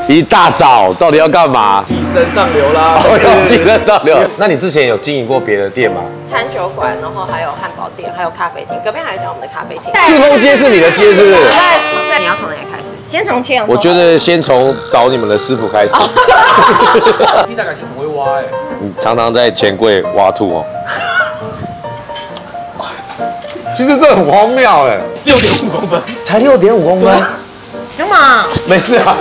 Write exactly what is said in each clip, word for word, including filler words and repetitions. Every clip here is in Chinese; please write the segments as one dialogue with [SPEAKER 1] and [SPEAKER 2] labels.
[SPEAKER 1] 一大早到底要干嘛？
[SPEAKER 2] 寄生上流啦！
[SPEAKER 1] 哦，要寄生上流。那你之前有经营过别的店吗？
[SPEAKER 3] 餐酒馆，然后还有汉堡店，还有咖啡厅。隔壁还有一家我们的咖啡厅。
[SPEAKER 1] 赤峰街是你的街，是不是？
[SPEAKER 3] 在在你要从哪里开始？先从切洋葱。
[SPEAKER 1] 我觉得先从找你们的师傅开始。
[SPEAKER 2] 你大感觉很会挖哎。
[SPEAKER 1] 你常常在钱柜挖兔哦。其实这很荒谬哎。
[SPEAKER 2] 六点五公分，
[SPEAKER 1] 才六点五公分。
[SPEAKER 3] 干嘛？
[SPEAKER 1] 没事啊。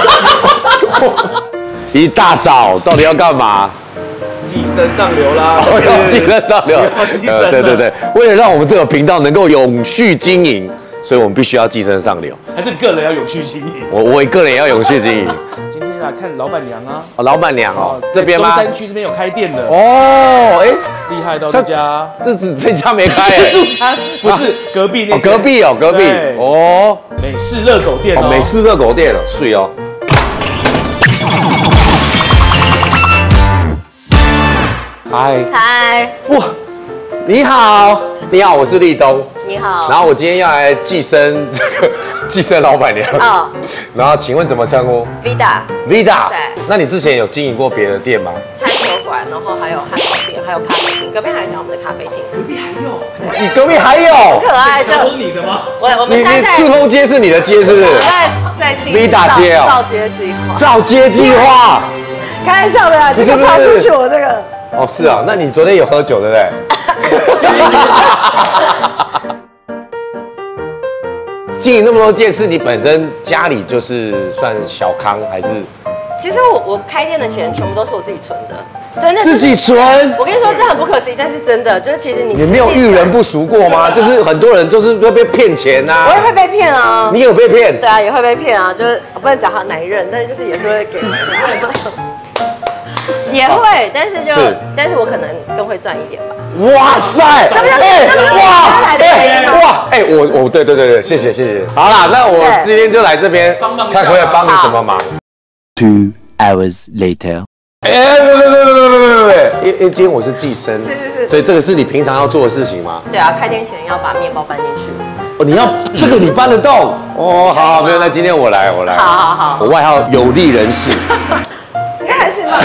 [SPEAKER 1] 一大早到底要干嘛？
[SPEAKER 2] 寄生上流啦！
[SPEAKER 1] 哦，要寄生上流。
[SPEAKER 2] 要寄生。
[SPEAKER 1] 对对对，为了让我们这个频道能够永续经营，所以我们必须要寄生上流。
[SPEAKER 2] 还是你个人要永续经营？
[SPEAKER 1] 我我个人也要永续经营。
[SPEAKER 2] 今天来看老板娘啊。
[SPEAKER 1] 哦，老板娘哦，这边吗？
[SPEAKER 2] 中山区这边有开店的。
[SPEAKER 1] 哦，哎，
[SPEAKER 2] 厉害到这家。
[SPEAKER 1] 这这这家没开。
[SPEAKER 2] 自助餐不是隔壁那。
[SPEAKER 1] 隔壁哦，隔壁。哦。
[SPEAKER 2] 美式热狗店哦。
[SPEAKER 1] 美式热狗店哦，水哦。嗨
[SPEAKER 3] 嗨，
[SPEAKER 1] 哇，你好，你好，我是立东。
[SPEAKER 3] 你好。
[SPEAKER 1] 然后我今天要来寄生这个寄生老板娘。
[SPEAKER 3] 哦。
[SPEAKER 1] 然后请问怎么称呼
[SPEAKER 3] ？Vida。Vida。
[SPEAKER 1] 对。那你之前有经营过别的店吗？
[SPEAKER 3] 餐酒馆，然后还有汉堡店，还有咖啡厅。隔壁还有一家我们的咖啡厅。
[SPEAKER 2] 隔壁还有？
[SPEAKER 1] 你隔壁还有？
[SPEAKER 3] 很可爱的。
[SPEAKER 2] 都是你的吗？
[SPEAKER 3] 我我们
[SPEAKER 1] 你你赤峰街是你的街是不是？
[SPEAKER 3] 我在在经营
[SPEAKER 1] Vida 街哦。
[SPEAKER 3] 造街计划。
[SPEAKER 1] 造街计划。
[SPEAKER 3] 开玩笑的啦，
[SPEAKER 1] 不是不是。
[SPEAKER 3] 插出去我这个。
[SPEAKER 1] 哦，是啊，那你昨天有喝酒对不对？经营那么多店，是你本身家里就是算小康还是？
[SPEAKER 3] 其实我我开店的钱全部都是我自己存的，真的。
[SPEAKER 1] 自己存？
[SPEAKER 3] 我跟你说，这很不可思议，但是真的就是其实你。
[SPEAKER 1] 你没有遇人不淑过吗？就是很多人都是会被骗钱呐。
[SPEAKER 3] 我也会被骗啊。
[SPEAKER 1] 你有被骗？
[SPEAKER 3] 对啊，也会被骗啊，就是我不能讲他哪一任，但是就是也是会给。也会，但是就，但是我可能更会赚一点吧。
[SPEAKER 1] 哇塞！
[SPEAKER 3] 这不就是哇
[SPEAKER 1] 哎哇哎我我对对对对，谢谢谢谢。好啦，那我今天就来这边看可以帮你什么忙。
[SPEAKER 4] Two hours later。
[SPEAKER 1] 哎，别别别别别别别别！因因今天我是寄生，
[SPEAKER 3] 是是是，
[SPEAKER 1] 所以这个是你平常要做的事情吗？
[SPEAKER 3] 对啊，开店前要把面包搬进去。
[SPEAKER 1] 哦，你要这个你搬得动？哦，好好，没有，那今天我来我来。
[SPEAKER 3] 好好好，
[SPEAKER 1] 我外号有利人士。
[SPEAKER 3] 应该还行吧？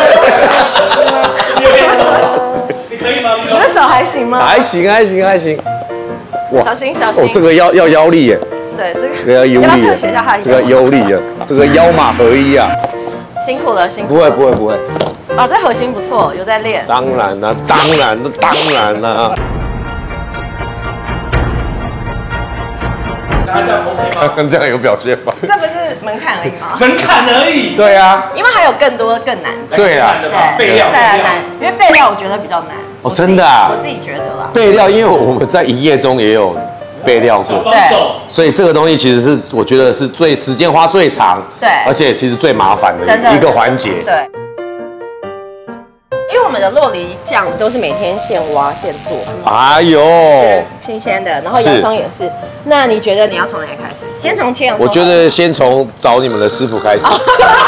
[SPEAKER 2] 你可以吗？
[SPEAKER 3] 我的手还行吗？
[SPEAKER 1] 还行还行还行。
[SPEAKER 3] 哇，小心小心。
[SPEAKER 1] 哦，这个要要腰力耶。
[SPEAKER 3] 对，这个
[SPEAKER 1] 这个要腰力耶。这个腰力啊，这个腰马合一啊。
[SPEAKER 3] 辛苦了辛苦。
[SPEAKER 1] 不会不会不会。
[SPEAKER 3] 哦，这核心不错，有在练。
[SPEAKER 1] 当然啦，当然的当然啦。
[SPEAKER 2] 大家这样 OK 吗？
[SPEAKER 1] 这样有表现吗？
[SPEAKER 3] 这不是门槛而已吗？
[SPEAKER 2] 门槛而已。
[SPEAKER 1] 对啊。
[SPEAKER 3] 因为还有更多更难的。
[SPEAKER 1] 对啊。
[SPEAKER 3] 对，
[SPEAKER 2] 备料。
[SPEAKER 3] 再来难，因为备料我觉得比较难。
[SPEAKER 1] 哦，真的啊。
[SPEAKER 3] 我自己觉得啦。
[SPEAKER 1] 备料，因为我们在营业中也有备料过，
[SPEAKER 3] 对。
[SPEAKER 1] 所以这个东西其实是我觉得是最时间花最长，
[SPEAKER 3] 对。
[SPEAKER 1] 而且其实最麻烦的一个环节。
[SPEAKER 3] 对。因为我们的酪梨酱都是每天现挖现做，
[SPEAKER 1] 哎呦，
[SPEAKER 3] 新鲜的，然后洋葱也是。那你觉得你要从哪里开始？先从切洋葱。
[SPEAKER 1] 我觉得先从找你们的师傅开始。师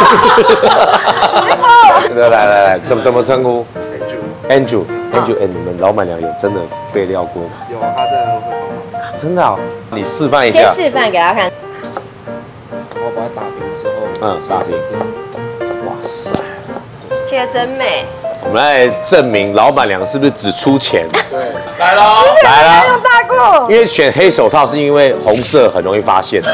[SPEAKER 1] 傅，来来来，怎么怎么称呼 ？Andrew，Andrew，Andrew，哎，你们老板娘有真的备料过吗？
[SPEAKER 5] 有，他真的会帮忙。
[SPEAKER 1] 真的啊？你示范一下。
[SPEAKER 3] 先示范给他看。
[SPEAKER 5] 然后把它打平之后，
[SPEAKER 1] 嗯，打平。哇塞，
[SPEAKER 3] 切得真美。
[SPEAKER 1] 我们来证明老板娘是不是只出钱？
[SPEAKER 5] 对，
[SPEAKER 2] 来了，
[SPEAKER 1] 来了，
[SPEAKER 3] 用大过。
[SPEAKER 1] 因为选黑手套是因为红色很容易发现。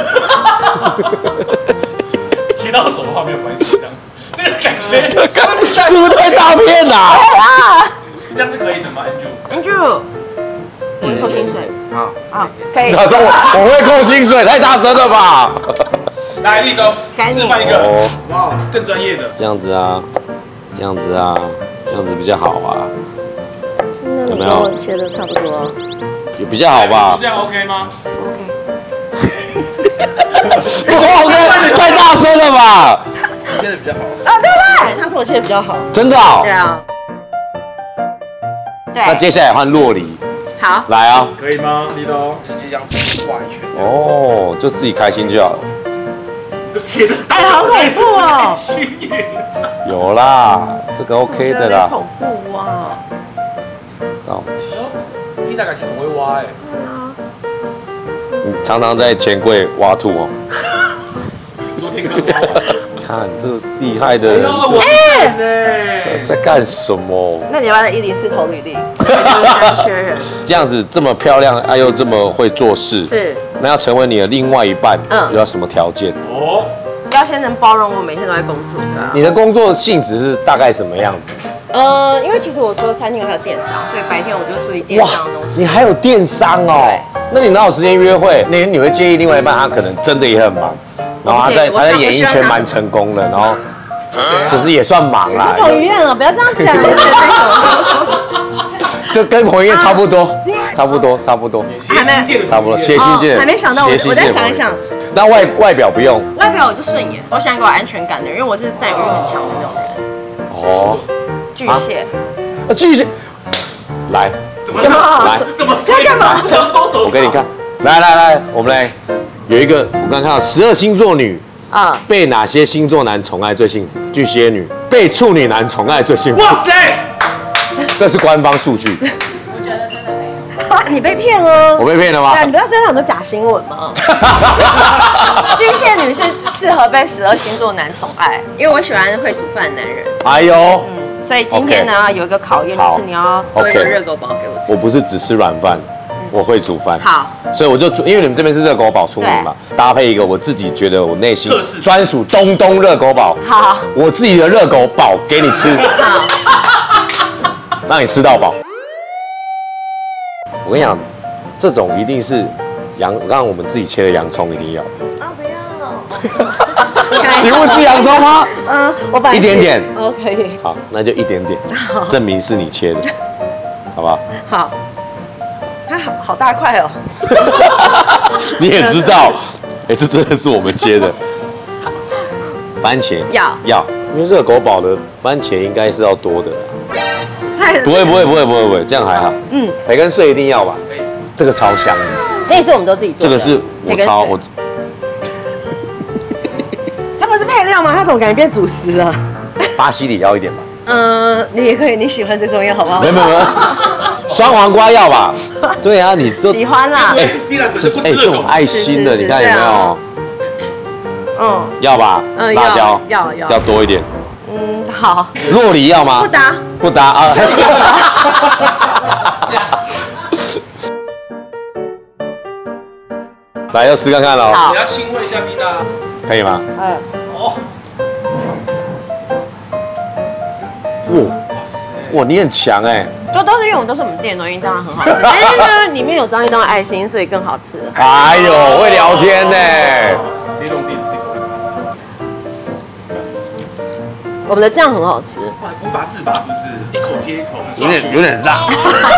[SPEAKER 2] 切到手的话没有关系，这样，这个感觉
[SPEAKER 1] 是不是太大片啦？
[SPEAKER 3] 啊，
[SPEAKER 2] 这样是可以的吗
[SPEAKER 3] ？Andrew，Andrew，我会扣薪水。
[SPEAKER 5] 好，
[SPEAKER 3] 好，可以。
[SPEAKER 1] 他说我我会扣薪水，太大声了吧？
[SPEAKER 2] 来，立东，示范一个，哇，更专业的。
[SPEAKER 1] 这样子啊，这样子啊，这样子比较好啊。
[SPEAKER 3] 那你跟我切的差不多。
[SPEAKER 1] 有比较好吧？
[SPEAKER 2] 这样 OK 吗
[SPEAKER 3] ？OK。
[SPEAKER 1] 哇，太大声了吧？
[SPEAKER 5] 你切的比较好。
[SPEAKER 3] 啊，对不对？他说我切的比较好。
[SPEAKER 1] 真的哦。
[SPEAKER 3] 对啊。对。
[SPEAKER 1] 那接下来换洛梨。
[SPEAKER 3] 好。
[SPEAKER 1] 来啊。
[SPEAKER 2] 可以吗，立东？
[SPEAKER 5] 直接这样画一圈。
[SPEAKER 1] 哦，就自己开心就好了。
[SPEAKER 2] 这切的，
[SPEAKER 3] 哎，好恐怖哦！
[SPEAKER 1] 有啦，这个 OK 的啦。
[SPEAKER 3] 恐怖啊！
[SPEAKER 1] 到底。
[SPEAKER 2] 你大感觉很会挖哎。
[SPEAKER 1] 你常常在钱柜挖兔哦。
[SPEAKER 2] 昨天刚挖完。
[SPEAKER 1] 看这个厉害的人，
[SPEAKER 2] 哎，
[SPEAKER 1] 在在干什么？
[SPEAKER 3] 那你要不要在一零四投履历？缺人。
[SPEAKER 1] 这样子这么漂亮，哎又这么会做事，
[SPEAKER 3] 是。
[SPEAKER 1] 那要成为你的另外一半，
[SPEAKER 3] 嗯，
[SPEAKER 1] 要什么条件？
[SPEAKER 2] 哦，
[SPEAKER 3] 要先能包容我每天都在工作，对啊。
[SPEAKER 1] 你的工作性质是大概什么样子？
[SPEAKER 3] 呃，因为其实我除了餐厅，我还有电商，所以白天我就处理电商的东西。
[SPEAKER 1] 你还有电商哦？那你哪有时间约会？那你会建议另外一半他可能真的也很忙，然后他在他在演艺圈蛮成功的，然后就是也算忙啦。
[SPEAKER 3] 彭于晏了，不要这样讲，
[SPEAKER 1] 就跟彭于晏差不多，差不多，差不多，
[SPEAKER 2] 谐星界的
[SPEAKER 1] 差不多，谐星界，
[SPEAKER 3] 还没想到，我我再想一想。
[SPEAKER 1] 那外外表不用，
[SPEAKER 3] 外表我就顺眼，我喜欢给我安全感的人，因为我是占有欲很强的那种人。
[SPEAKER 1] 哦，
[SPEAKER 3] 巨蟹，
[SPEAKER 1] 啊，巨蟹，来，
[SPEAKER 3] 什么？
[SPEAKER 1] 来，
[SPEAKER 2] 怎么
[SPEAKER 3] 要干嘛？
[SPEAKER 1] 我给你看，来来来，我们来有一个，我刚刚看到十二星座女啊，被哪些星座男宠爱最幸福？巨蟹女被处女男宠爱最幸福。哇塞，这是官方数据。
[SPEAKER 3] 我觉得真的没有。你被骗了？
[SPEAKER 1] 我被骗了吗？
[SPEAKER 3] 对，你不要身上很多假新闻吗？巨蟹女是适合被十二星座男宠爱，因为我喜欢会煮饭的男人。
[SPEAKER 1] 哎呦，
[SPEAKER 3] 嗯，所以今天呢有一个考验，就是你要做一个热狗堡给我吃。
[SPEAKER 1] 我不是只吃软饭，我会煮饭。
[SPEAKER 3] 好，
[SPEAKER 1] 所以我就因为你们这边是热狗堡出名嘛，搭配一个我自己觉得我内心专属东东热狗堡。
[SPEAKER 3] 好，
[SPEAKER 1] 我自己的热狗堡给你吃。好，让你吃到饱。我跟你讲，这种一定是洋，让我们自己切的洋葱一定要。
[SPEAKER 3] 啊，不要。
[SPEAKER 1] 你不吃洋葱吗？
[SPEAKER 3] 嗯，我把
[SPEAKER 1] 一点点。
[SPEAKER 3] 哦，可以。
[SPEAKER 1] 好，那就一点点，证明是你切的，好不好？
[SPEAKER 3] 好。它好好大块哦。
[SPEAKER 1] 你也知道，哎，这真的是我们切的。番茄
[SPEAKER 3] 要
[SPEAKER 1] 要，因为热狗堡的番茄应该是要多的。
[SPEAKER 3] 太
[SPEAKER 1] 不会不会不会不会不会，这样还好。嗯，培根碎一定要吧？这个超香的。
[SPEAKER 3] 那是我们都自己做的。
[SPEAKER 1] 这个是我超我。
[SPEAKER 3] 这不是配料吗？它怎么感觉变主食了？
[SPEAKER 1] 巴西里要一点吧。
[SPEAKER 3] 嗯，你也可以，你喜欢最重要，好不好？
[SPEAKER 1] 没有没有没有，双黄瓜要吧？对啊，你就
[SPEAKER 3] 喜欢啦。
[SPEAKER 1] 哎，是哎，这种爱心的，你看有没有？嗯，要吧？嗯，辣椒
[SPEAKER 3] 要要
[SPEAKER 1] 要多一点。
[SPEAKER 3] 嗯，好。
[SPEAKER 1] 酪梨要吗？
[SPEAKER 3] 不搭，
[SPEAKER 1] 不搭啊。来，要试看看喽。
[SPEAKER 2] 你要亲会一下 B 大，
[SPEAKER 1] 可以吗？
[SPEAKER 3] 嗯。
[SPEAKER 2] 哦。
[SPEAKER 1] 哇，哇，你很强哎！
[SPEAKER 3] 就都是因为我们都是我们店的东西，当然很好吃。但是呢，里面有张一张的爱心，所以更好吃。
[SPEAKER 1] 哎呦，会聊天呢。
[SPEAKER 2] 你懂自己吃一口。
[SPEAKER 3] 我们的酱很好吃，
[SPEAKER 2] 哇，无法自拔是不是？一口接一口，
[SPEAKER 1] 有点有点辣。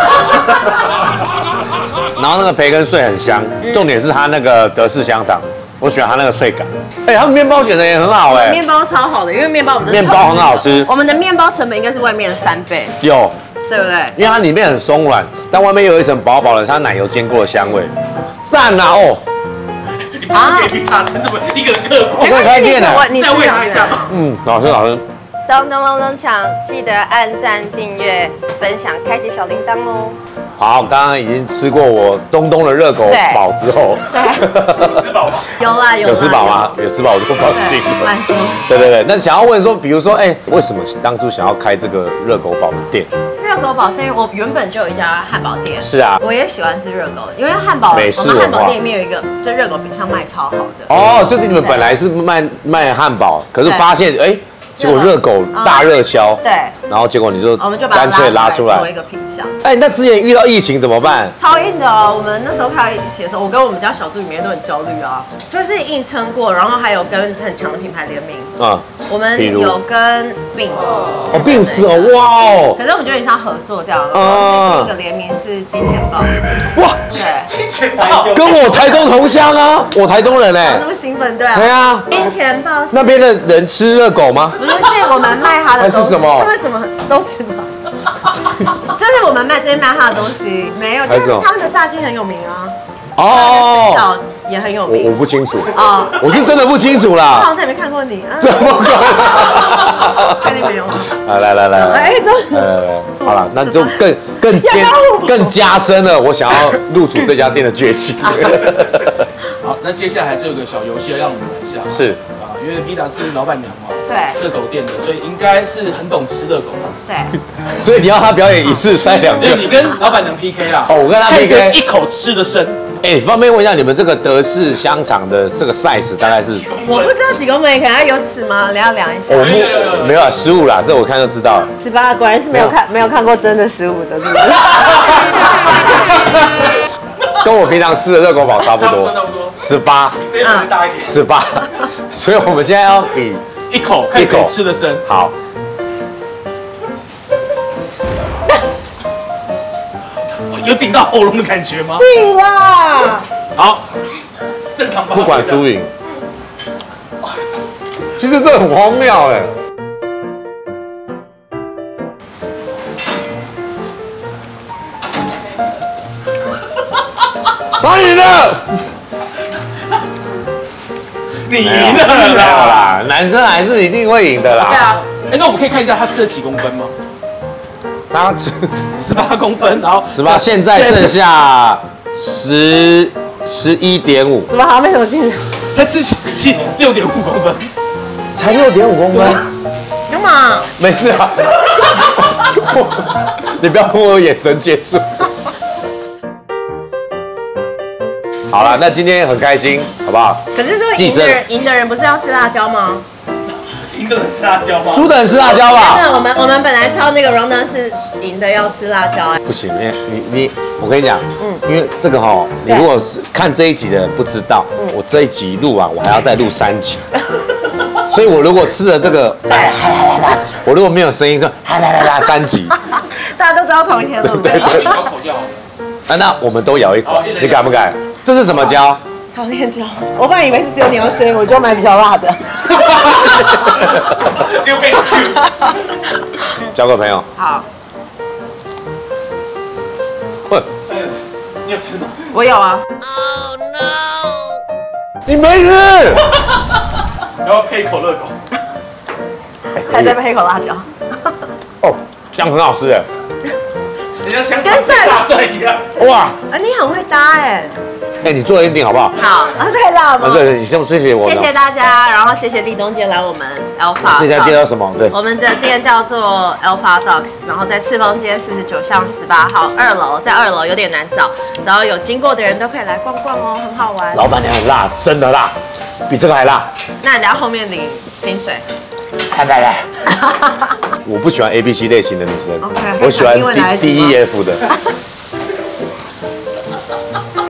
[SPEAKER 1] 然后那个培根碎很香，重点是它那个德式香肠，我喜欢它那个脆感。哎，他们面包选的也很好哎，
[SPEAKER 3] 面包超好的，因为面包我们的
[SPEAKER 1] 面包很好吃，
[SPEAKER 3] 我们的面包成本应该是外面的三倍，
[SPEAKER 1] 有，
[SPEAKER 3] 对不对？
[SPEAKER 1] 因为它里面很松软，但外面有一层薄薄的它奶油煎过的香味，赞啊哦！
[SPEAKER 2] 你不给 B 大吃这么一个人刻苦，
[SPEAKER 1] 我可以开店了，
[SPEAKER 2] 再喂他一下。
[SPEAKER 1] 嗯，好吃好吃。
[SPEAKER 3] 咚咚咚咚锵！记得按赞、订阅、分享、开启小铃铛哦。
[SPEAKER 1] 好，刚刚已经吃过我东东的热狗堡之后，
[SPEAKER 2] 有吃饱吗？
[SPEAKER 3] 有啦有。
[SPEAKER 1] 有吃饱吗？有吃饱我就放心了。
[SPEAKER 3] 满足。
[SPEAKER 1] 对对对，那想要问说，比如说，哎，为什么当初想要开这个热狗堡的店？
[SPEAKER 3] 热狗堡是因为我原本就有一家汉堡店。
[SPEAKER 1] 是啊。
[SPEAKER 3] 我也喜欢吃热狗，因为汉堡
[SPEAKER 1] 美式
[SPEAKER 3] 我们汉堡店里面有一个，就热狗饼上卖超好的。
[SPEAKER 1] 哦，就是你们本来是卖卖汉堡，可是发现哎。结果热狗大热销，
[SPEAKER 3] 对，
[SPEAKER 1] 然后结果你就
[SPEAKER 3] 我们就把
[SPEAKER 1] 干脆拉出来
[SPEAKER 3] 做一个品项。
[SPEAKER 1] 哎，那之前遇到疫情怎么办？
[SPEAKER 3] 超硬的哦！我们那时候开一起的时候，我跟我们家小助理每天都很焦虑啊，就是硬撑过，然后还有跟很强的品牌联名啊。我们有跟 Beans
[SPEAKER 1] 哦 Beans 哦，哇哦！
[SPEAKER 3] 可是我们就有点像合作这样。啊。第一个联名是金钱豹。哇！对，
[SPEAKER 2] 金钱豹
[SPEAKER 1] 跟我台中同乡啊，我台中人哎。
[SPEAKER 3] 那么兴奋，对啊。
[SPEAKER 1] 对啊。
[SPEAKER 3] 金钱豹
[SPEAKER 1] 那边的人吃热狗吗？
[SPEAKER 3] 不是，是我们卖他的东西。
[SPEAKER 1] 是什么？
[SPEAKER 3] 他们怎么都吃吗？就是我们卖这边卖他的东西，没有，就是他们的炸鸡很有名啊。哦。水饺也很有名。
[SPEAKER 1] 我我不清楚啊，我是真的不清楚啦。
[SPEAKER 3] 我好像也没看过你。
[SPEAKER 1] 怎么可能？
[SPEAKER 3] 肯定没有。
[SPEAKER 1] 来来来来，哎，这呃，好了，那就更更加更加深了我想要入主这家店的决心。
[SPEAKER 2] 好，那接下来还是有个小游戏要让我们玩一下。
[SPEAKER 1] 是。
[SPEAKER 2] 因
[SPEAKER 5] 因为 Vida 是老板娘嘛，
[SPEAKER 3] 对，
[SPEAKER 5] 热狗店的，所以应该是很懂吃热狗的。
[SPEAKER 3] 对，
[SPEAKER 1] 所以你要他表演一次塞两个。
[SPEAKER 5] 你跟老板娘 P K 啦。
[SPEAKER 1] 哦，我跟他 P K，
[SPEAKER 5] 一口吃的生。
[SPEAKER 1] 哎，方便问一下，你们这个德式香肠的这个 size 大概是？
[SPEAKER 3] 我不知道几公分，可能有尺吗？你要量一下。
[SPEAKER 1] 我不没有啊，十五啦，这我看就知道了。
[SPEAKER 3] 十八，果然是没有看没有看过真的十五的，是不是？
[SPEAKER 1] 跟我平常吃的热狗堡差不多，十八，十八，所以我们现在要比
[SPEAKER 5] 一口，看谁吃的深。
[SPEAKER 1] 好，
[SPEAKER 5] 有顶到喉咙的感觉吗？
[SPEAKER 3] 对啦。
[SPEAKER 5] 好，正常吧。
[SPEAKER 1] 不管输赢，其实这很荒谬哎。他赢了，
[SPEAKER 5] 你赢了
[SPEAKER 1] 啦！男生还是一定会赢的啦。
[SPEAKER 3] 对啊。
[SPEAKER 5] 哎，那我们可以看一下他吃了几公分吗？
[SPEAKER 1] 他吃
[SPEAKER 5] 十八公分，然后
[SPEAKER 1] 十八，现在剩下十十一点五。
[SPEAKER 3] 怎么好像没什么进展？
[SPEAKER 5] 他吃七六点五公分，
[SPEAKER 1] 才六点五公分。
[SPEAKER 3] 干嘛？
[SPEAKER 1] 没事啊。你不要跟我眼神接触。好了，那今天很开心，好不好？
[SPEAKER 3] 可是说赢的人，赢的人不是要吃辣椒吗？
[SPEAKER 5] 赢的人吃辣椒吗？
[SPEAKER 1] 输的人吃辣椒吧？
[SPEAKER 3] 那我们我们本来敲那个 round 是赢的要吃辣椒哎。
[SPEAKER 1] 不行，你你你，我跟你讲，嗯，因为这个哈，你如果是看这一集的人不知道，我这一集录完，我还要再录三集，所以我如果吃了这个，我如果没有声音，就哈啦啦啦三集，
[SPEAKER 3] 大家都知道同一天录，
[SPEAKER 1] 对对。
[SPEAKER 5] 一小口就好。
[SPEAKER 1] 啊，那我们都咬一口，你敢不敢？这是什么椒？
[SPEAKER 3] 朝天椒。我本来以为是只有你要吃，我就买比较辣的。
[SPEAKER 5] 就被 Q。
[SPEAKER 1] 交个朋友。
[SPEAKER 3] 好。
[SPEAKER 1] 混。
[SPEAKER 5] 你有吃吗？
[SPEAKER 3] 我有啊。
[SPEAKER 1] Oh no！ 你没吃。
[SPEAKER 5] 然后配一口热狗。
[SPEAKER 3] 还在配一口辣椒。
[SPEAKER 1] 哦，这样很好吃哎。
[SPEAKER 5] 人家香肠跟大蒜一样。哇！
[SPEAKER 3] 啊，你很会搭哎。
[SPEAKER 1] 哎，你做 ending 好不好？
[SPEAKER 3] 好啊，太辣吗？
[SPEAKER 1] 对对，你先谢谢我。
[SPEAKER 3] 谢谢大家，然后谢谢立冬今天来我们 Alpha。
[SPEAKER 1] 这家店叫什么？对，
[SPEAKER 3] 我们的店叫做 Alpha Dogs， 然后在赤峰街四十九巷十八号二楼，在二楼有点难找，然后有经过的人都可以来逛逛哦，很好玩。
[SPEAKER 1] 老板娘很辣，真的辣，比这个还辣。
[SPEAKER 3] 那你等下后面领薪水。
[SPEAKER 1] 来来来，我不喜欢 A B C 类型的女生，
[SPEAKER 3] okay,
[SPEAKER 1] 我喜欢 D D E F 的。